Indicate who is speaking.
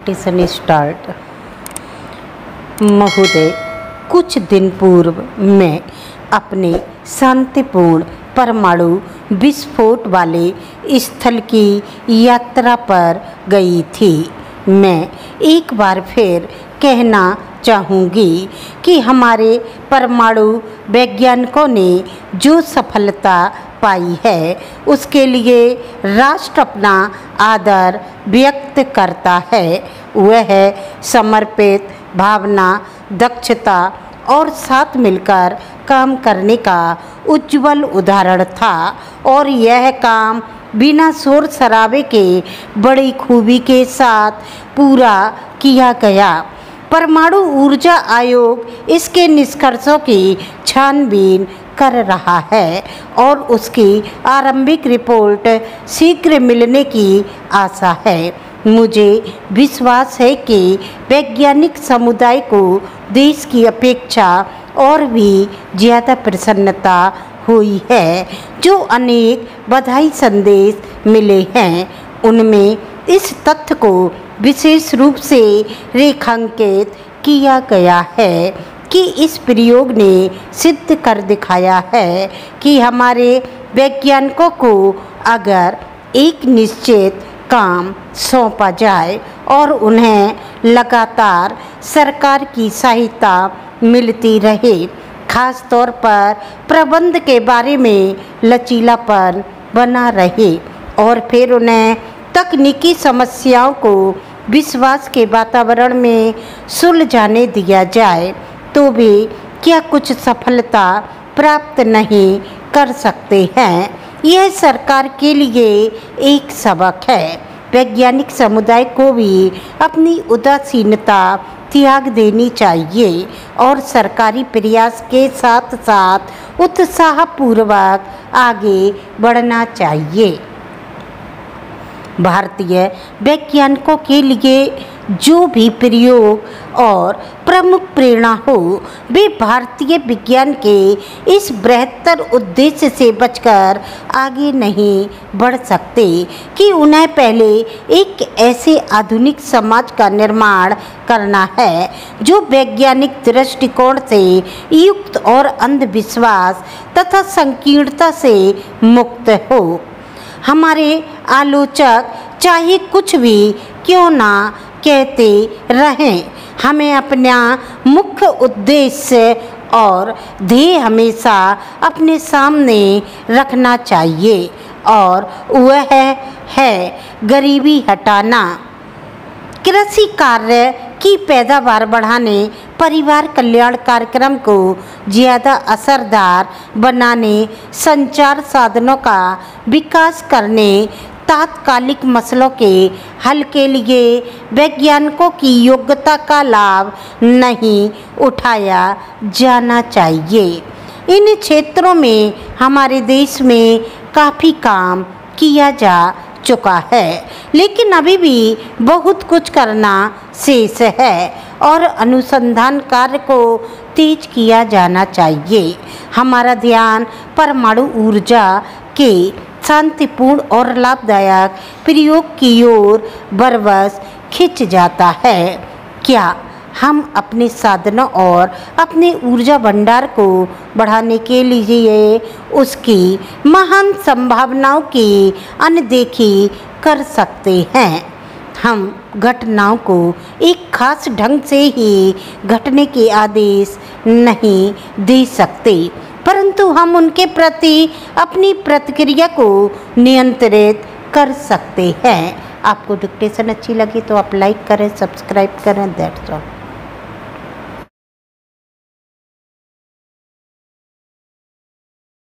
Speaker 1: Dictation start. महोदय, कुछ दिन पूर्व मैं अपने शांतिपूर्ण परमाणु विस्फोट वाले स्थल की यात्रा पर गई थी। मैं एक बार फिर कहना चाहूँगी कि हमारे परमाणु वैज्ञानिकों ने जो सफलता पाई है उसके लिए राष्ट्र अपना आदर व्यक्त करता है। वह समर्पित भावना, दक्षता और साथ मिलकर काम करने का उज्जवल उदाहरण था और यह काम बिना शोर शराबे के बड़ी खूबी के साथ पूरा किया गया। परमाणु ऊर्जा आयोग इसके निष्कर्षों की छानबीन कर रहा है और उसकी आरंभिक रिपोर्ट शीघ्र मिलने की आशा है। मुझे विश्वास है कि वैज्ञानिक समुदाय को देश की अपेक्षा और भी ज़्यादा प्रसन्नता हुई है। जो अनेक बधाई संदेश मिले हैं उनमें इस तथ्य को विशेष रूप से रेखांकित किया गया है कि इस प्रयोग ने सिद्ध कर दिखाया है कि हमारे वैज्ञानिकों को अगर एक निश्चित काम सौंपा जाए और उन्हें लगातार सरकार की सहायता मिलती रहे, खास तौर पर प्रबंध के बारे में लचीलापन बना रहे और फिर उन्हें तकनीकी समस्याओं को विश्वास के वातावरण में सुलझाने दिया जाए, तो वे क्या कुछ सफलता प्राप्त नहीं कर सकते हैं। यह सरकार के लिए एक सबक है। वैज्ञानिक समुदाय को भी अपनी उदासीनता त्याग देनी चाहिए और सरकारी प्रयास के साथ साथ उत्साहपूर्वक आगे बढ़ना चाहिए। भारतीय वैज्ञानिकों के लिए जो भी प्रयोग और प्रमुख प्रेरणा हो, वे भारतीय विज्ञान के इस बृहत्तर उद्देश्य से बचकर आगे नहीं बढ़ सकते कि उन्हें पहले एक ऐसे आधुनिक समाज का निर्माण करना है जो वैज्ञानिक दृष्टिकोण से युक्त और अंधविश्वास तथा संकीर्णता से मुक्त हो। हमारे आलोचक चाहे कुछ भी क्यों ना कहते रहें, हमें अपना मुख्य उद्देश्य और ध्येय हमेशा अपने सामने रखना चाहिए और वह है गरीबी हटाना, कृषि कार्य की पैदावार बढ़ाने, परिवार कल्याण कार्यक्रम को ज़्यादा असरदार बनाने, संचार साधनों का विकास करने, तात्कालिक मसलों के हल के लिए वैज्ञानिकों की योग्यता का लाभ नहीं उठाया जाना चाहिए। इन क्षेत्रों में हमारे देश में काफ़ी काम किया जा चुका है, लेकिन अभी भी बहुत कुछ करना शेष है और अनुसंधान कार्य को तेज किया जाना चाहिए। हमारा ध्यान परमाणु ऊर्जा के शांतिपूर्ण और लाभदायक प्रयोग की ओर बरबस खिंच जाता है। क्या हम अपने साधनों और अपने ऊर्जा भंडार को बढ़ाने के लिए उसकी महान संभावनाओं की अनदेखी कर सकते हैं? हम घटनाओं को एक खास ढंग से ही घटने के आदेश नहीं दे सकते, परंतु हम उनके प्रति अपनी प्रतिक्रिया को नियंत्रित कर सकते हैं। आपको डिक्टेशन अच्छी लगी तो आप लाइक करें, सब्सक्राइब करें। That's all.